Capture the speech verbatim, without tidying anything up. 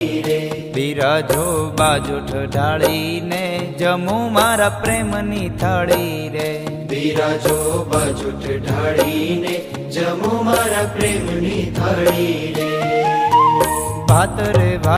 બિરાજો બાજુઠ ઢાળીને જમું મારા પ્રેમની થાળી રે। બિરાજો બાજુઠ ઢાળીને જમું મારા પ્રેમની થાળી રે। ભાત રે